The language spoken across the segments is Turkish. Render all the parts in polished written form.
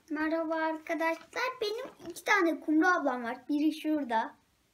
Merhaba arkadaşlar. Benim 2 tane Kumru ablam var. Biri şurada.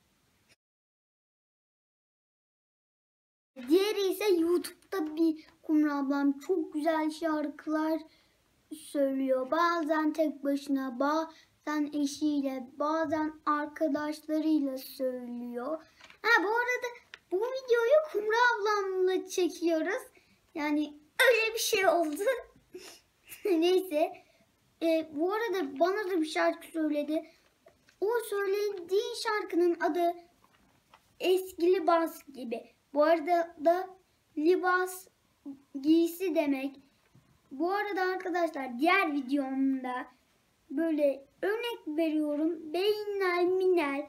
Diğeri ise YouTube'da bir Kumru ablam. Çok güzel şarkılar söylüyor. Bazen tek başına, bazen eşiyle, bazen arkadaşlarıyla söylüyor. Bu arada bu videoyu Kumru ablamla çekiyoruz. Yani öyle bir şey oldu. Neyse. Bu arada bana da bir şarkı söyledi. O söylediği şarkının adı Eski Libas gibi. Bu arada da libas giysi demek. Bu arada arkadaşlar diğer videomda böyle örnek veriyorum. Beynel minel,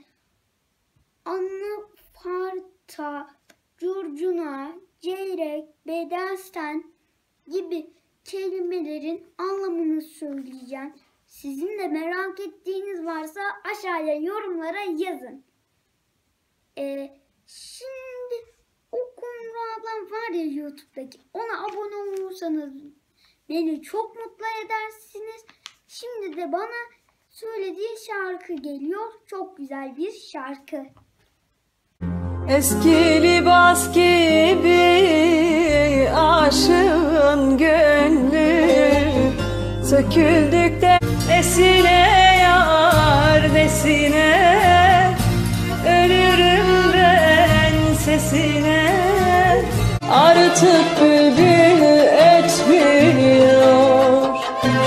anafarta, curcuna, ceyrek, bedensten gibi kelimelerin anlamını söyleyeceğim. Sizin de merak ettiğiniz varsa aşağıya yorumlara yazın. Şimdi o Kumru ablam var ya YouTube'daki, ona abone olursanız beni çok mutlu edersiniz. Şimdi de bana söylediği şarkı geliyor. Çok güzel bir şarkı. Eski libas gibi aşığın gönlü söküldükten esine yar desine ölürüm ben sesine artık bülbül ötmüyor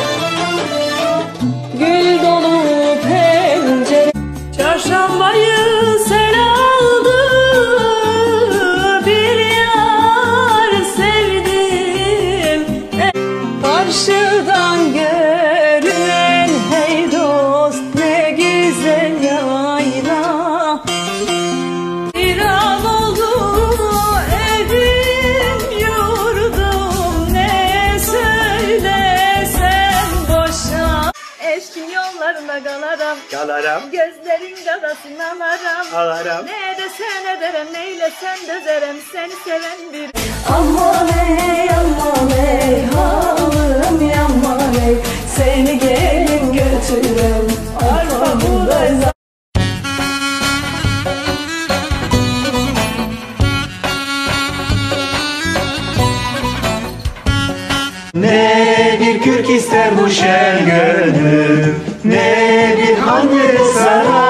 gül dolu pencere çarşambayı sen aldın. Karşıdan görünen hey dost ne güzel yayla. İran oldu evim yurdum ne söylesem boşa. Eski yollarına galarım gözlerin gadasını alaram. Ne desen ederim neylesen dözerem seni seven bir. Aman ey halım yaman ey seni gelin götürem arpa buğday. Ne bir kürk ister bu şen gönlüm, ne bir hangi saray.